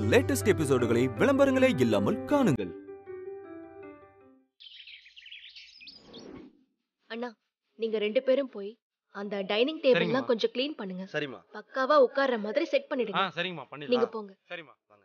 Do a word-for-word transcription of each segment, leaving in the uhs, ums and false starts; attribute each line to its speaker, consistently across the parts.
Speaker 1: Latest எபிசோடுகளை விளம்பரங்களே இல்லாமல் காணுங்கள்.
Speaker 2: அண்ணா, நீங்க ரெண்டு பேரும் போய் அந்த டைனிங் டேபிள்லாம் கொஞ்சம் க்ளீன் பண்ணுங்க.
Speaker 3: சரிம்மா.
Speaker 2: பக்காவா உட்கார்ற மாதிரி செட் பண்ணிடுங்க.
Speaker 3: ஆ சரிம்மா, பண்ணிடலாம்.
Speaker 2: நீங்க போங்க.
Speaker 3: சரிம்மா, வாங்க.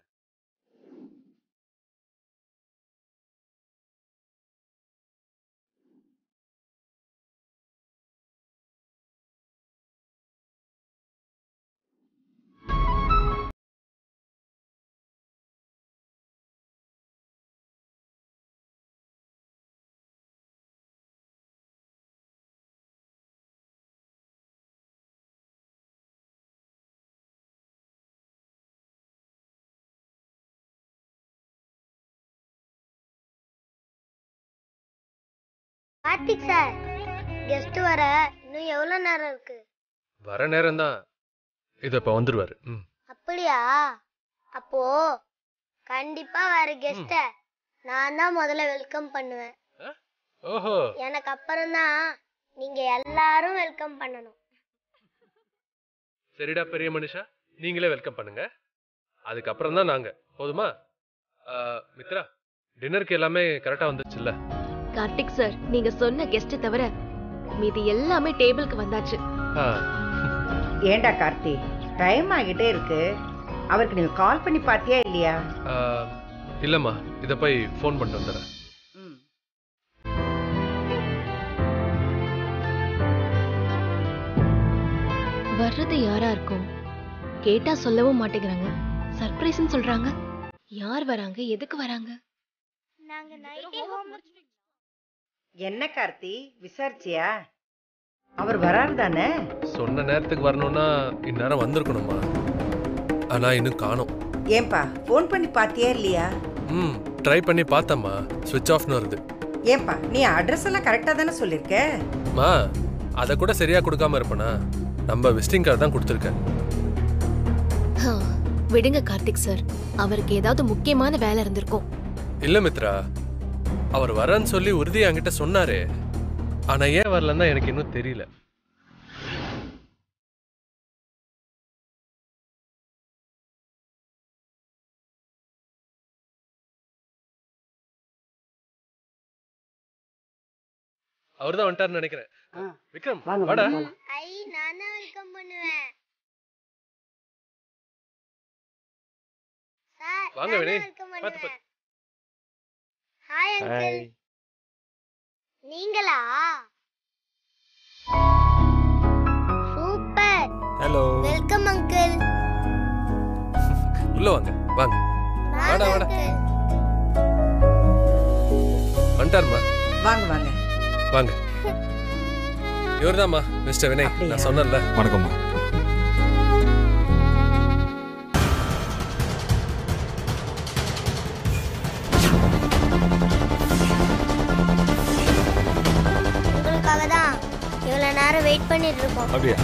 Speaker 4: கார்த்திக் சார், கெஸ்ட் வர இன்னும் எவ்வளவு நேரம் இருக்கு?
Speaker 5: வர நேரம் தான். இது இப்ப வந்துருவாரு.
Speaker 4: அப்படியா? அப்போ கண்டிப்பா வர கெஸ்ட நான் தான் முதல்ல வெல்கம் பண்ணுவேன்.
Speaker 5: ஓஹோ,
Speaker 4: எனக்கு அப்புறம் தான் நீங்க எல்லாரும் வெல்கம் பண்ணணும்.
Speaker 5: சரிடா பெரிய மனுஷா, நீங்களே வெல்கம் பண்ணுங்க. அதுக்கப்புறம் தான் நாங்க. போதுமா? மித்ரா, டின்னருக்கு எல்லாமே கரெக்டா வந்துச்சுல்ல?
Speaker 2: கார்த்திக் சார், நீங்க சொன்ன கெஸ்ட் தவிர மீதி எல்லாமே டேபிளுக்கு வந்தாச்சு.
Speaker 6: ஏண்டா கார்த்தி, டைம் ஆகிட்டே இருக்கு. அவருக்கு நீங்க கால் பண்ணி பாத்தியா இல்லையா?
Speaker 5: இல்லம்மா, இத போய் ஃபோன் பண்ணிட்டு வந்துடுறேன்.
Speaker 2: வர்றது யாரா இருக்கும்? கேட்டா சொல்லவும் மாட்டேங்கிறாங்க. சர்ப்ரைஸ்னு சொல்றாங்க. யார் வராங்க? எதுக்கு வராங்க?
Speaker 4: நாங்க நைட்டே ஹோம்வொர்க்.
Speaker 6: என்ன கார்த்தி, விசாரிச்சியா? அவர் வராரு தானே?
Speaker 5: சொன்ன நேரத்துக்கு வரணும்னா இந்நேரம் வந்திருக்கணுமா? ஆனா இன்னும் காணோம்.
Speaker 6: ஏன்பா, போன் பண்ணி பாத்தியா இல்லையா?
Speaker 5: ம் ட்ரை பண்ணி பார்த்தம்மா, ஸ்விட்ச் ஆஃப்னு வருது.
Speaker 6: ஏன்பா, நீ அட்ரஸ் எல்லாம் கரெக்டா தானே சொல்லிருக்க?
Speaker 5: மா, அத கூட சரியா கொடுக்காம இருப்பனா? நம்ம விசிட்டிங் கார்டு தான் கொடுத்துருக்கேன்.
Speaker 2: விடுங்க கார்த்திக் சார், அவருக்கு ஏதாவது முக்கியமான வேலை இருந்திருக்கும்.
Speaker 5: இல்ல மித்ரா, அவர் வரன்னு சொல்லி உறுதியா என்கிட்ட சொன்னாரே. ஆனா ஏன் வரலன்னா எனக்கு இன்னும் தெரியல. அவர்தான் வந்துட்டாருன்னு நினைக்கிறேன். விக்ரம், வாடா.
Speaker 4: ஐ, நான் தான் வெல்கம் பண்ணுவேன். சார்,
Speaker 5: வாங்க வினய்.
Speaker 4: பாத்து பாத்து. Hi uncle. நீங்களா? சூப்பர்.
Speaker 1: ஹலோ.
Speaker 4: Welcome uncle.
Speaker 5: உள்ள வாங்க, வாங்க. வாடா வாடா. வந்துட்டாருமா.
Speaker 6: வாங்க வாங்க
Speaker 5: வாங்க. இவர்தாம்மா மிஸ்டர் வினய். நான் சொன்னேன்ல.
Speaker 1: வணக்கம்மா.
Speaker 4: உங்களுக்காக தான் இவ்வளவு நேரம் வெயிட் பண்ணிட்டு இருக்கோம்.
Speaker 1: அப்படியா?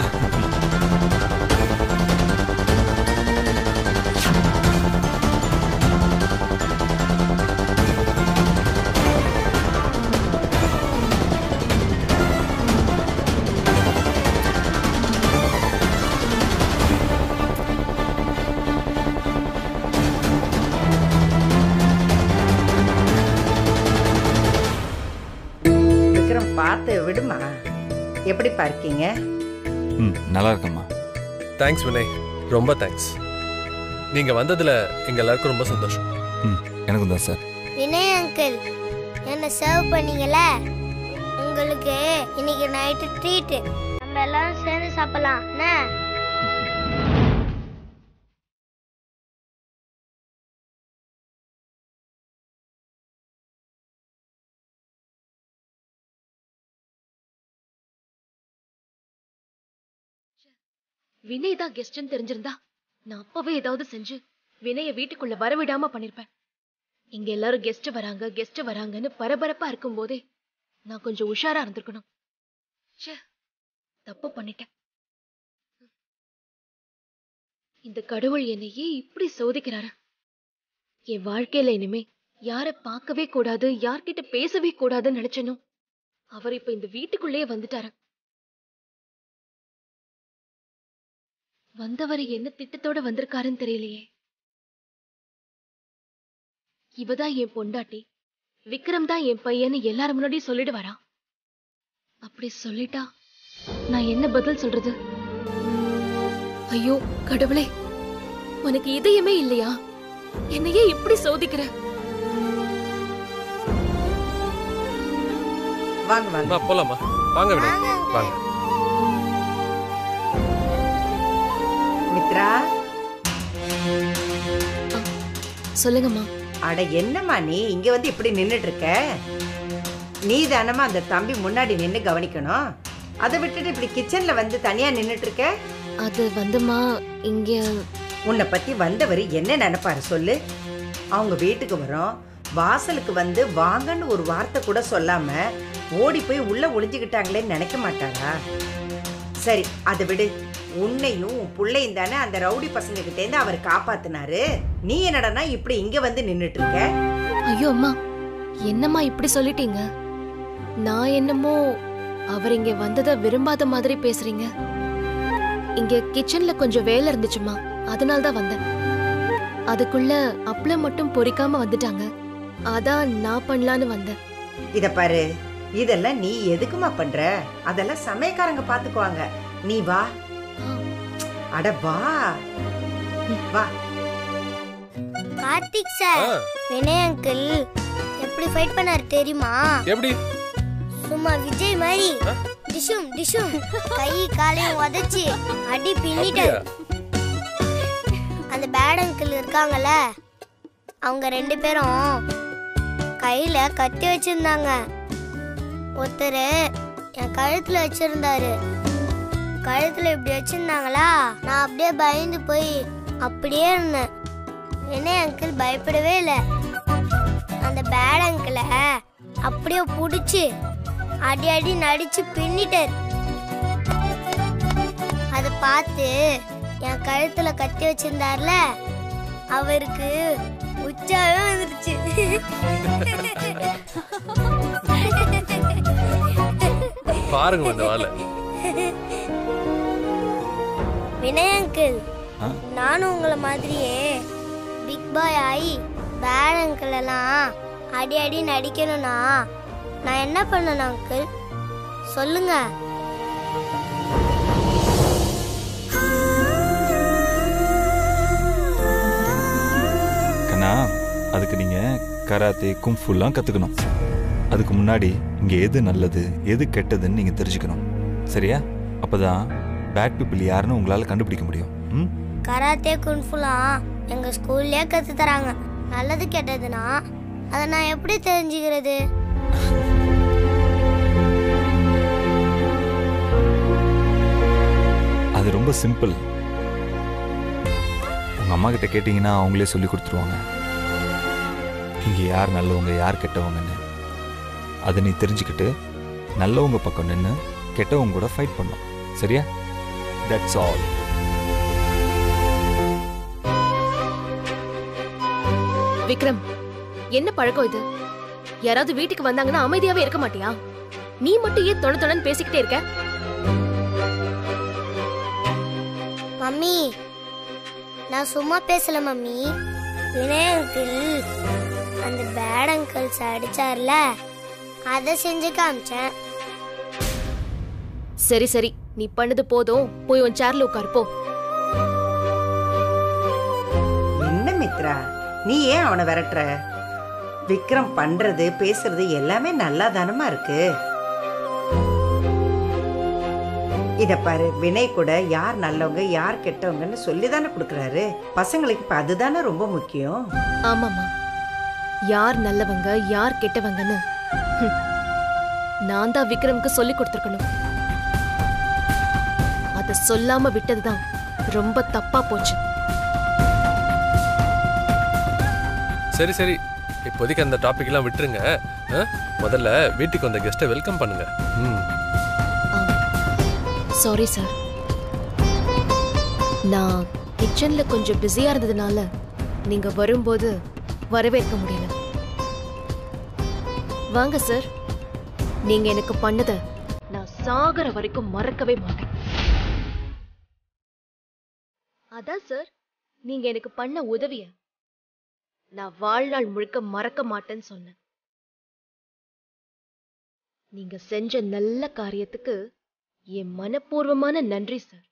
Speaker 6: விக்ரம், பார்த்து விடுமா. எப்படி பார்க்கீங்க?
Speaker 1: ம், நல்லா இருக்கம்மா.
Speaker 5: தேங்க்ஸ் வினய், ரொம்ப தேங்க்ஸ். நீங்க வந்ததுல எங்க எல்லாருக்கும் ரொம்ப சந்தோஷம்.
Speaker 1: ம், எனக்கும் தான் சார்.
Speaker 4: வினய் அங்கிள், என்ன சர்வ் பண்ணீங்கல, உங்களுக்கு இன்னைக்கு நைட்டு ட்ரீட். நம்ம எல்லாரும் சேர்ந்து சாப்பிடலாம். என்ன?
Speaker 2: வினய் தான் கெஸ்ட்னு தெரிஞ்சிருந்தா நான் அப்பவே ஏதாவது செஞ்சு வினய வீட்டுக்குள்ள வரவிடாம பண்ணிருப்பேன். இங்க எல்லாரும் கெஸ்ட் வராங்க கெஸ்ட் வராங்கன்னு பரபரப்பா இருக்கும் போதே நான் கொஞ்சம் உஷாரா இருந்திருக்கணும். தப்பு பண்ணிட்டேன். இந்த கடவுள் என்னையே இப்படி சோதிக்கிறாரு. என் வாழ்க்கையில இனிமே யார பார்க்கவே கூடாது, யார்கிட்ட பேசவே கூடாதுன்னு நினைச்சனும் அவர் இப்ப இந்த வீட்டுக்குள்ளேயே வந்துட்டாரு. வந்தவர் என்ன திட்டத்தோட வந்திருக்காருன்னு தெரியலையே. இவதான் என் பொண்டாட்டி, விக்ரம் தான் என் பையன்னு எல்லாரும் முன்னாடியும் சொல்லிட்டு வரா. அப்படி சொல்லிட்டா நான் என்ன பதில் சொல்றது? ஐயோ கடவுளே, உனக்கு இதயமே இல்லையா? என்னையே இப்படி சோதிக்கிற?
Speaker 6: வாங்க வாங்க
Speaker 5: அம்மா போலாமா? வாங்க விடு. வாங்க.
Speaker 6: மித்ரா.
Speaker 2: சொல்லுங்கம்மா.
Speaker 6: அட என்னம்மா நீ இங்க வந்து இப்படி நின்னுட்டு இருக்க? நீ தானம்மா அந்த தம்பி முன்னாடி நின்னு கவனிக்கணும். அதை விட்டுட்டு இப்படி கிச்சன்ல வந்து தனியா நின்னுட்டு இருக்க?
Speaker 2: அது வந்துமா இங்க
Speaker 6: உன்னை பத்தி வந்தவர் என்ன நினைப்பாரு சொல்லு? அவங்க வீட்டுக்கு வரோம், வாசலுக்கு வந்து வாங்கன்னு ஒரு வார்த்தை கூட சொல்லாம ஓடி போய் உள்ள ஒளிஞ்சுக்கிட்டாங்களேன்னு நினைக்க மாட்டாரா? சரி அதை விடு. உன்னையும் உன் பிள்ளையும் தானே அந்த ரவுடி பசங்க கிட்ட இருந்து அவர் காப்பாத்தினாரு. நீ என்னடனா இப்படி இங்க வந்து நின்னுட்டு இருக்க?
Speaker 2: ஐயோ அம்மா, என்னம்மா இப்படி சொல்லிட்டீங்க? நான் என்னமோ அவர் இங்க வந்ததை விரும்பாத மாதிரி பேசுறீங்க. இங்க கிச்சன்ல கொஞ்சம் வேலை இருந்துச்சுமா, அதனால தான் வந்தேன். அதுக்குள்ள அப்பளம் மட்டும் பொரிக்காம வந்துட்டாங்க, அதான் நான் பண்ணலான்னு வந்தேன்.
Speaker 6: இத பாரு, இதெல்லாம் நீ எதுக்குமா பண்ற? அதெல்லாம் சமயக்காரங்க பாத்துக்குவாங்க. நீ வா. அட வா வா.
Speaker 4: கார்த்திக் சார், வினய் அங்கிள் எப்படி ஃபைட் பண்ணாரு தெரியுமா?
Speaker 5: எப்படி?
Speaker 4: சும்மா விஜய் மாதிரி டிஷும் டிஷும் கை காலையும் உதைச்சி அடி பின்னிட்டாரு. அந்த பேட் அங்கிள் இருக்காங்கல்ல, அவங்க ரெண்டு பேரும் கையில கத்தி வச்சிருந்தாங்க. ஒருத்தர் என் கழுத்துல வச்சிருந்தாரு. கழுத்துல இப்படி வச்சிருந்தாங்களா, நான் அப்படியே பயந்து போய் அப்படியே இருந்தேன். வினய் அங்கிள் பயப்படவே இல்லை. அந்த பேட் அங்கிளை அப்படியே புடிச்சு அடி அடி நடிச்சு பின்னிட்டார். அதை பார்த்து என் கழுத்துல கத்தி வச்சிருந்தார்ல, அவருக்கு உச்சாவே வந்துருச்சு.
Speaker 5: பாருங்க அந்த வாளை.
Speaker 4: வினய் அங்கிள், நானும் உங்களை மாதிரியே பிக் பாய் ஆகி பேட் அங்கிள் எல்லாம் அடி அடி நடிக்கணும்னா நான் என்ன பண்ணணும் அங்கிள்? சொல்லுங்க.
Speaker 1: கண்ணா, அதுக்கு நீங்க கராத்தே கும்ஃபுல்லாம் கத்துக்கணும். அதுக்கு முன்னாடி இங்க எது நல்லது எது கெட்டதுன்னு நீங்க தெரிஞ்சுக்கணும். சரியா? அப்பதான் பேட் பீப்புள் யாருன்னு உங்களால கண்டுபிடிக்க முடியும். ம்?
Speaker 4: கராத்தே குன்ஃபுலாம் எங்க ஸ்கூல்லே கத்து தராங்க. நல்லது கெட்டதுன்னா அதை நான் எப்படி தெரிஞ்சுக்கிறது?
Speaker 1: அது ரொம்ப சிம்பிள். உங்க அம்மா கிட்ட கேட்டீங்கன்னா அவங்களே சொல்லி கொடுத்துருவாங்க. இங்க யார் நல்லவங்க யார் கெட்டவங்கன்னு. அதை நீ தெரிஞ்சுக்கிட்டு நல்லவங்க பக்கம் நின்று கெட்டவங்க கூட ஃபைட் பண்ணும். சரியா? That's all.
Speaker 2: விக்ரம், என்ன பழக்கம் இது? யாராவது வீட்டுக்கு வந்தாங்கன்னா அமைதியாவே இருக்க மாட்டியா? நீ மட்டும் ஏன் தொண தொணன்னு பேசிக்கிட்டே இருக்க?
Speaker 4: மம்மி, நான் சும்மா பேசல மம்மி. வினய் அங்கிள் அந்த பேட் அங்கிள்ஸ் அடிச்சார்ல, அதை செஞ்சு காமிச்சேன்.
Speaker 2: சரி சரி, நீ பண்ணது போதும். போய் உன் சேர்ல உட்காரு போ.
Speaker 6: என்ன மித்ரா, நீ ஏன் அவனை விரட்டுற? விக்ரம் பண்றது பேசுறது எல்லாமே நல்லா தானமா இருக்கு. இத பாரு, வினய் கூட யார் நல்லவங்க யார் கெட்டவங்கன்னு சொல்லிதானே கொடுக்கறாரு. பசங்களுக்கு இப்ப அதுதானே ரொம்ப முக்கியம்.
Speaker 2: ஆமாமா, யார் நல்லவங்க யார் கெட்டவங்கன்னு நான் தான் விக்ரம்க்கு சொல்லி கொடுத்துருக்கணும். அத சொல்லாம விட்டதுதான் ரொம்ப தப்பா போச்சு.
Speaker 5: சரி சரி, இப்போதைக்கு அந்த டாபிக் எல்லாம் விட்டுருங்க. முதல்ல வீட்டுக்கு வந்த கெஸ்ட்டை வெல்கம் பண்ணுங்க. ம்.
Speaker 2: சாரி சார், நான் கிச்சன்ல கொஞ்சம் பிஸியா இருந்ததுனால நீங்க வரும்போது வரவேற்க முடியல. வாங்க சார், நீங்க எனக்கு பண்ணத நான் சாகர வரைக்கும் மறக்கவே மாட்டேன். அதான் சார், நீங்க எனக்கு பண்ண உதவிய நான் வாழ்நாள் முழுக்க மறக்க மாட்டேன்னு சொன்னேன். நீங்க செஞ்ச நல்ல காரியத்துக்கு என் மனப்பூர்வமான நன்றி சார்.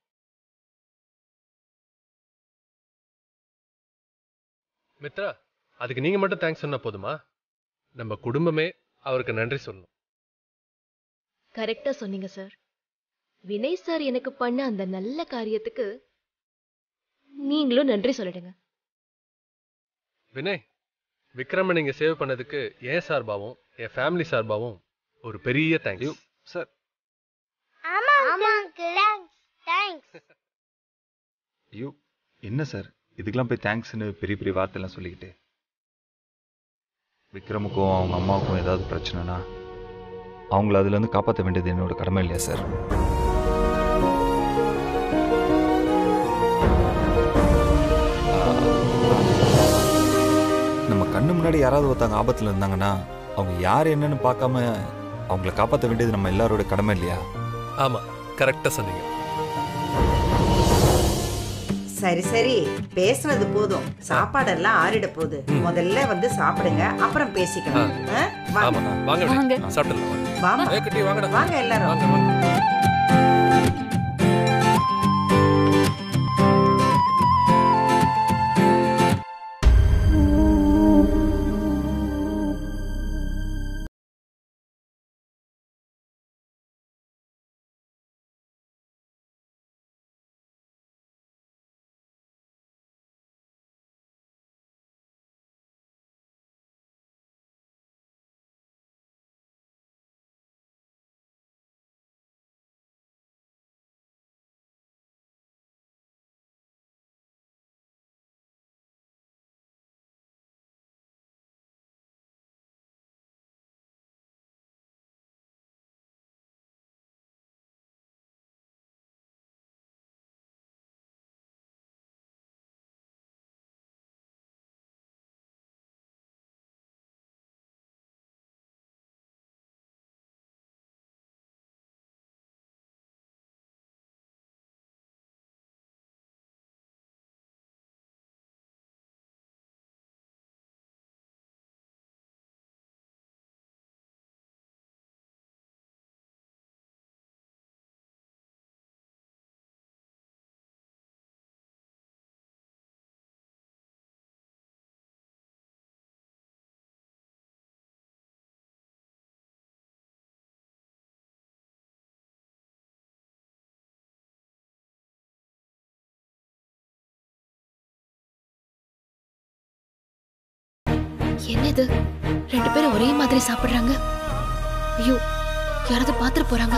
Speaker 5: மித்ரா, அதுக்கு நீங்க மட்டும் தேங்க்ஸ் சொன்னா போதுமா? நம்ம குடும்பமே அவருக்கு நன்றி சொல்லணும்.
Speaker 2: கரெக்டா சொன்னீங்க சார். வினய் சார் எனக்கு பண்ண அந்த நல்ல காரியத்துக்கு நீங்களும் நன்றி சொல்லிடுங்க.
Speaker 5: வினய், விக்ரம நீங்க சேவ் பண்ணதுக்கு என் சார்பாவும் என் ஃபேமிலி சார்பாவும் ஒரு பெரிய தேங்க்ஸ்
Speaker 1: சார்.
Speaker 4: ஆமா அங்கிள், தேங்க்ஸ்.
Speaker 1: ஐயோ என்ன சார் இதுக்கெல்லாம் போய் தேங்க்ஸ்னு பெரிய பெரிய வார்த்தைலாம் சொல்லிக்கிட்டு. விக்ரமுக்கும் அவங்க அம்மாவுக்கும் ஏதாவது பிரச்சனைனா அவங்கள அதுலேருந்து காப்பாற்ற வேண்டியது என்னோட கடமை இல்லையா சார்? நம்ம கண்ணு முன்னாடி யாராவது ஒருத்தவங்க ஆபத்தில் இருந்தாங்கன்னா அவங்க யார் என்னன்னு பார்க்காம அவங்கள காப்பாற்ற வேண்டியது நம்ம எல்லாரோட கடமை இல்லையா?
Speaker 5: ஆமா, கரெக்டா சொன்னீங்க.
Speaker 6: சரி சரி, பேசுனது போதும். சாப்பாடெல்லாம் ஆறிட போகுது. முதல்ல வந்து சாப்பிடுங்க, அப்புறம் பேசிக்கலாம். ஆ? வாங்க.
Speaker 5: ஆமா, வாங்க வினய், சாப்பிடலாம்.
Speaker 6: வாமா.
Speaker 5: ஏய் குட்டி, வாங்கடா.
Speaker 6: வாங்க எல்லாரும்.
Speaker 5: வாங்க, வாங்க.
Speaker 2: என்ன இது, ரெண்டு பேரும் ஒரே மாதிரி சாப்பிடுறாங்க? ஐயோ, யாராவது பாத்துட்டு போறாங்க.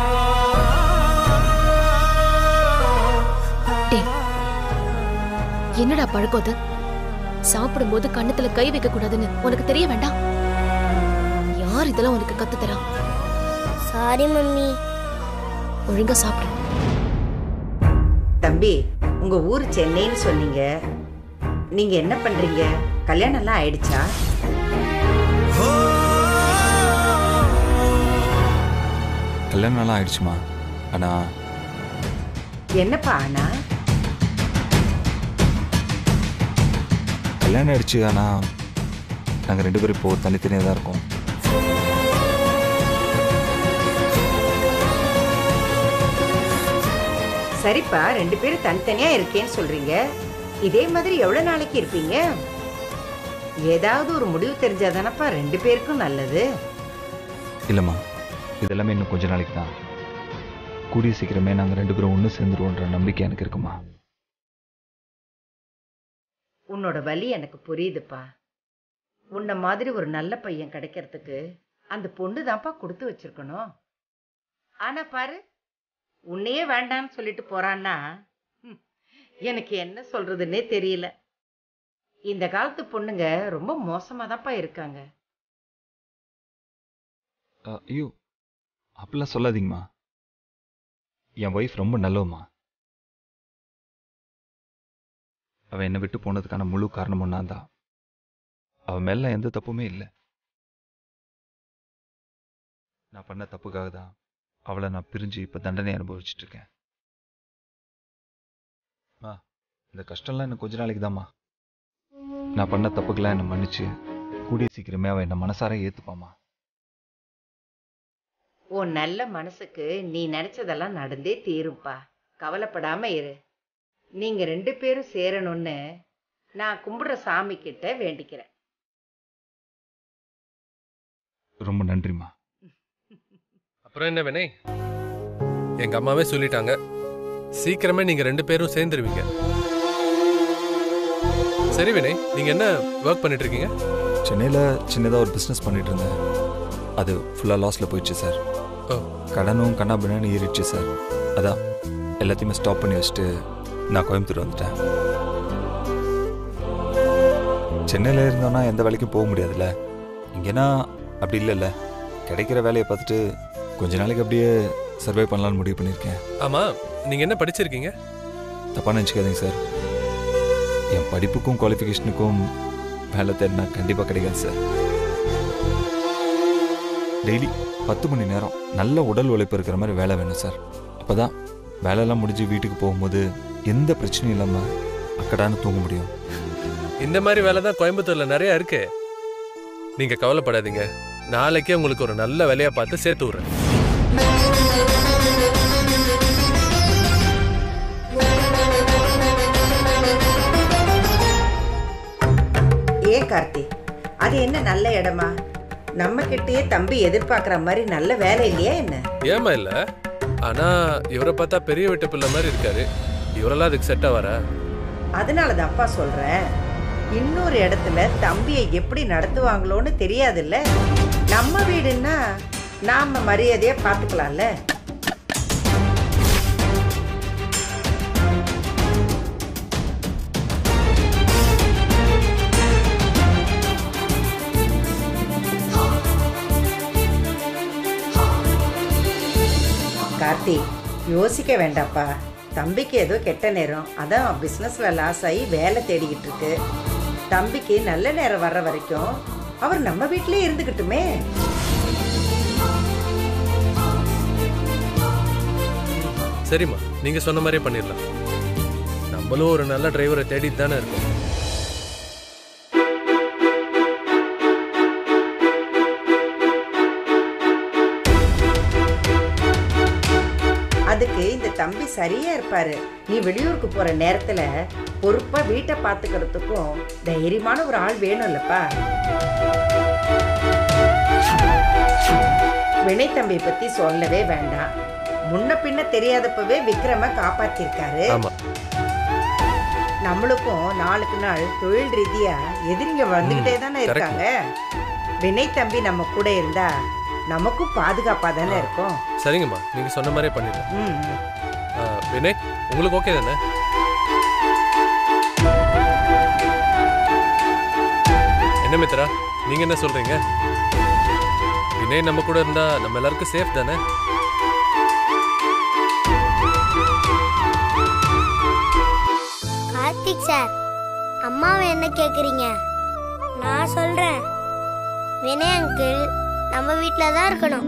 Speaker 2: டேய், என்னடா பழக்கம் அது? சாப்பிடும்போது கண்ணத்துல கை வைக்க கூடாதுன்னு உனக்கு தெரிய வேண்டாம்? யார் இதெல்லாம் உனக்கு கத்து தரா?
Speaker 4: Sorry mummy.
Speaker 2: ஒழுங்கா சாப்பிடு.
Speaker 6: தம்பி, உங்க ஊர் சென்னைன்னு சொன்னீங்க. நீங்க என்ன பண்றீங்க? கல்யாணம் எல்லாம் ஆயிடுச்சா?
Speaker 1: கல்யாணம் எல்லாம் ஆயிடுச்சுமா. ஆனா
Speaker 6: என்னப்பா ஆனா?
Speaker 1: கல்யாணம் ஆயிடுச்சு, ஆனா நாங்க ரெண்டு பேரும் இப்போ தனித்தனியாக தான் இருக்கோம்.
Speaker 6: சரிப்பா, ரெண்டு பேரும் தனித்தனியா இருக்கேன்னு சொல்றீங்க. இதே மாதிரி எவ்வளவு நாளைக்கு இருப்பீங்க? ஏதாவது ஒரு முடிவு தெரிஞ்சாதானப்பா ரெண்டு பேருக்கும் நல்லது.
Speaker 1: இல்லைம்மா, இதெல்லாமே இன்னும் கொஞ்ச நாளைக்கு தான். கூடிய சீக்கிரமே நாங்கள் ரெண்டு பேரும் ஒன்று சேர்ந்துருவோன்ற நம்பிக்கை எனக்கு இருக்குமா.
Speaker 6: உன்னோட வலி எனக்கு புரியுதுப்பா. உன்ன மாதிரி ஒரு நல்ல பையன் கிடைக்கிறதுக்கு அந்த பொண்ணு தான்ப்பா கொடுத்து வச்சிருக்கணும். ஆனா பாரு, உன்னையே வேண்டான்னு சொல்லிட்டு போறான்னா எனக்கு என்ன சொல்றதுன்னே தெரியல. இந்த காலத்து பொண்ணுங்க ரொம்ப மோசமா தான்ப்பா இருக்காங்க.
Speaker 1: ஐயோ, அப்படிலாம் சொல்லாதீங்கம்மா. என் ஒய்ஃப் ரொம்ப நல்லவம்மா. அவன் என்னை விட்டு போனதுக்கான முழு காரணம் ஒன்னா தான். அவன் மேல எந்த தப்புமே இல்லை. நான் பண்ண தப்புக்காக தான் அவளை நான் பிரிஞ்சு இப்ப தண்டனை அனுபவிச்சுட்டு இருக்கேன். இந்த கஷ்டம்லாம் இன்னும் கொஞ்ச நாளைக்கு தான்மா. நான் பண்ண தப்புக்கெல்லாம் என்னை மன்னிச்சு கூடிய சீக்கிரமே அவன் என்னை மனசார ஏற்றுப்பாமா.
Speaker 6: உன் நல்ல மனசுக்கு நீ நினைச்சதெல்லாம் நடந்தே தீரும்பா. கவலைப்படாம இரு. நீங்க ரெண்டு பேரும் சேரணும்னு நான் கும்பிடுற சாமி கிட்ட வேண்டிக்கிறேன்.
Speaker 1: ரொம்ப நன்றிம்மா.
Speaker 5: அப்புறம் என்ன வினய், எங்க அம்மாவே சொல்லிட்டாங்க, சீக்கிரமே நீங்க ரெண்டு பேரும் சேர்ந்துருவீங்க. சரி வினய், நீங்க என்ன ஒர்க் பண்ணிட்டு இருக்கீங்க?
Speaker 1: சென்னையில் சின்னதாக ஒரு பிஸ்னஸ் பண்ணிட்டு இருந்தேன். அது ஃபுல்லாக லாஸில் போயிடுச்சு சார்.
Speaker 5: ஓ,
Speaker 1: கடனும் கண்ணாபின்னு ஏறிடுச்சு சார். அதான் எல்லாத்தையுமே ஸ்டாப் பண்ணி வச்சுட்டு நான் கோயம்புத்தூர் வந்துட்டேன். சென்னையில் இருந்தோன்னா எந்த வேலைக்கும் போக முடியாதுல்ல. இங்கேனா அப்படி இல்லைல்ல. கிடைக்கிற வேலையை பார்த்துட்டு கொஞ்ச நாளைக்கு அப்படியே சர்வை பண்ணலான்னு முடிவு பண்ணியிருக்கேன்.
Speaker 5: ஆமா, நீங்க என்ன படிச்சிருக்கீங்க?
Speaker 1: தப்பாக நினச்சிக்காதீங்க சார். என் படிப்புக்கும் குவாலிஃபிகேஷனுக்கும் வேலை தேடினா கண்டிப்பாக கிடைக்காது சார். டெய்லி பத்து மணி நேரம் நல்ல உடல் உழைப்பு இருக்கிற மாதிரி வேலை வேணும் சார். அப்போ தான் வேலையெல்லாம் முடிஞ்சு வீட்டுக்கு போகும்போது எந்த பிரச்சனையும் இல்லாமல் அக்கடான்னு தூங்க முடியும்.
Speaker 5: இந்த மாதிரி வேலை தான் கோயம்புத்தூர்ல நிறைய இருக்கு. நீங்க கவலைப்படாதீங்க, நாளைக்கே உங்களுக்கு ஒரு நல்ல வேலையா பார்த்து சேர்த்து விடுறேன்.
Speaker 6: ஏ கார்த்தி, அது என்ன நல்ல இடமா? நம்ம கிட்டயே தம்பி எதிர்பார்க்கிற மாதிரி நல்ல வேலை இல்லையா என்ன?
Speaker 5: ஏமா இல்ல, ஆனா இவரை பார்த்தா பெரிய வீட்டு பிள்ளை மாதிரி இருக்காரு. இவரெல்லாம் அதுக்கு செட் ஆவாரா?
Speaker 6: அதனாலதான் அப்பா சொல்றேன், இன்னொரு இடத்துல தம்பியை எப்படி நடத்துவாங்களோன்னு தெரியாதுல்ல. நம்ம வீடுன்னா நாம மரியாதையா பாத்துக்கலாம்ல. கார்த்தி, யோசிக்க வேண்டாப்பா. தம்பிக்கு ஏதோ கெட்ட நேரம், அதான் பிஸ்னஸ்ல லாஸ் ஆகி வேலை தேடிக்கிட்டு இருக்கு. தம்பிக்கு நல்ல நேரம் வர்ற வரைக்கும் அவர் நம்ம வீட்டிலே இருந்துக்கிட்டுமே.
Speaker 5: சரிம்மா, நீங்க சொன்ன மாதிரியே பண்ணிடலாம். நம்மளும் ஒரு நல்ல டிரைவரை தேடிட்டு தானே இருக்கோம்.
Speaker 6: அதுக்கு இந்த தம்பி சரியா இருப்பாரு. நீ வெளியூருக்கு போற நேரத்துல பொறுப்பா வீட்டை பாத்துக்கிறதுக்கும் தைரியமான ஒரு ஆள் வேணும் இல்லப்பா. வினய் தம்பி பத்தி சொல்லவே வேண்டாம். முன்ன பின்ன தெரியாதப்பவே விக்ரம காப்பாத்திருக்காரு. நம்மளுக்கும் நாளுக்கு நாள் தொழில் ரீதியா எதிரிங்க வந்துகிட்டே தானே இருக்காங்க. வினய் தம்பி நம்ம கூட இருந்தா நமக்கும் பாதுகாப்பா தானே இருக்கும்.
Speaker 5: சரிங்கம்மா, நீங்க சொன்ன மாதிரியே பண்ணிடலாம். வினய், உங்களுக்கு ஓகே தானே? என்ன மித்ரா, நீங்க என்ன சொல்றீங்க? வினய் நம்ம கூட இருந்தா நம்ம எல்லாருக்கும் சேஃப் தானே?
Speaker 4: கார்த்திக் சார், அம்மாவை என்ன கேக்குறீங்க? நான் சொல்றேன், வினய் அங்கிள் நம்ம வீட்ல தான் இருக்கணும்.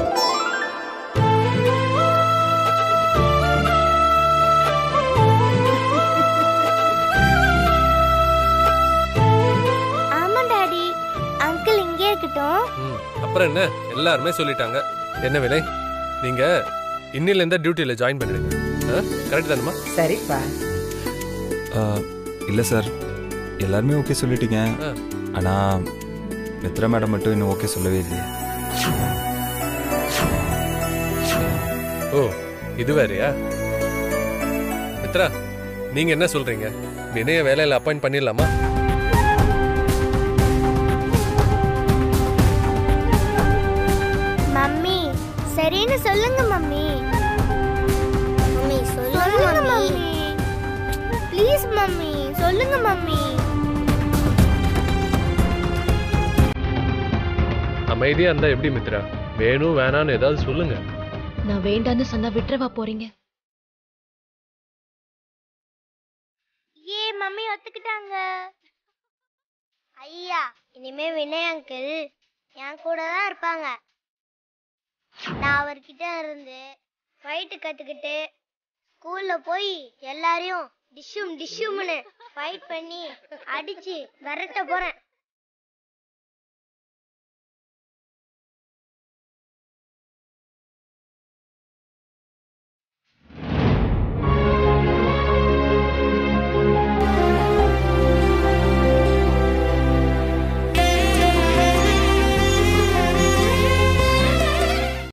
Speaker 4: ஆமா டாடி, அங்கிள் இங்கே இருக்கட்டும்.
Speaker 5: அப்புறம் என்ன, எல்லாருமே சொல்லிட்டாங்க. என்ன வினய், நீங்க இன்னில இருந்த டியூட்டில ஜாயின் பண்ணிடுங்க. கரெக்ட் தானேமா?
Speaker 6: சரிப்பா.
Speaker 1: இல்லை சார், எல்லாருமே ஓகே சொல்லிட்டீங்க. ஆனால் மித்ரா மேடம் மட்டும் இன்னும் ஓகே சொல்லவே இல்லையே.
Speaker 5: ஓ, இது வேறையா? மித்ரா, நீங்க என்ன சொல்றீங்க? வினய வேலையில அப்பாயிண்ட் பண்ணிடலாமா?
Speaker 4: மம்மி, சரின்னு சொல்லுங்க மம்மி. மம்மி சொல்லுங்க மம்மி. ப்ளீஸ் மம்மி, சொல்லுங்க மம்மி.
Speaker 5: அமைதியா இருந்தா எப்படி மித்ரா? வேணும் வேணான்னு ஏதாவது சொல்லுங்க.
Speaker 2: நான் வேண்டான்னு சொன்னா விட்டுறவா போறீங்க?
Speaker 4: ஏ மம்மி ஒத்துக்கிட்டாங்க. ஐயா, இனிமே வினய் அங்கிள் என் கூட தான் இருப்பாங்க. நான் அவர்கிட்ட இருந்து ஃபைட்டு கத்துக்கிட்டு ஸ்கூல்ல போய் எல்லாரையும் டிஷ்ஷும் டிஷ்ஷும்னு ஃபைட் பண்ணி அடிச்சு விரட்ட போறேன்.